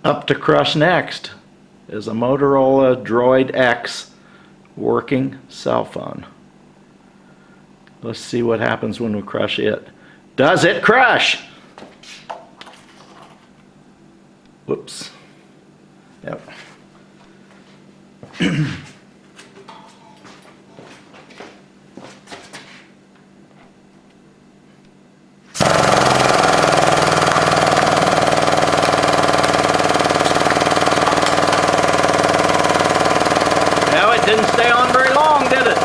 Up to crush next is a Motorola Droid X working cell phone. Let's see what happens when we crush it. Does it crush? Whoops. Yep. Well, it didn't stay on very long, did it?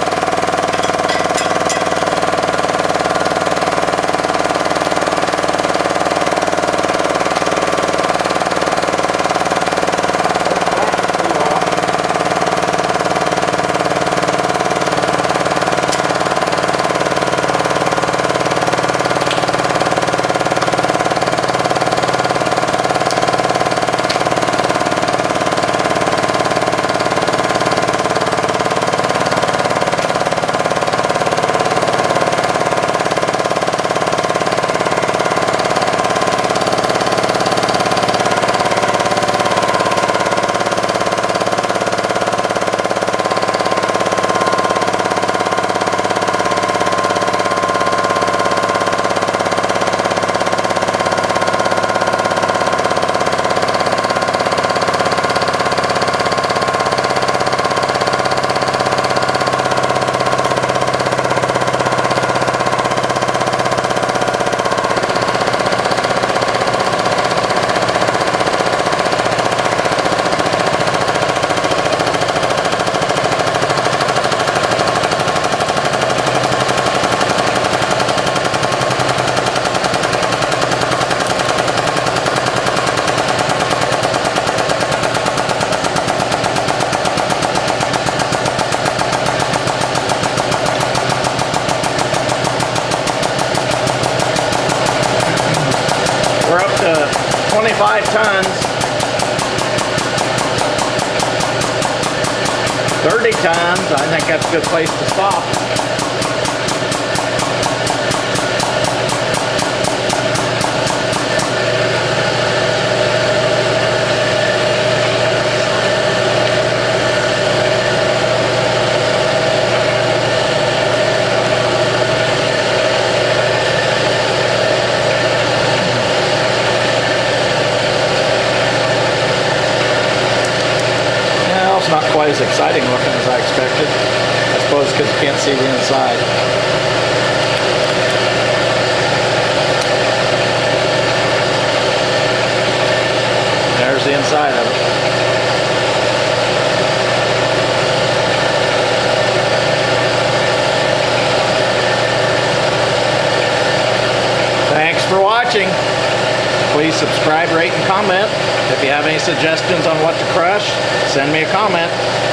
We're up to 25 tons. 30 tons. I think that's a good place to stop. It's not quite as exciting looking as I expected. I suppose because you can't see the inside. There's the inside of it. Thanks for watching. Please subscribe, rate, and comment. If you have any suggestions on what to crush, send me a comment.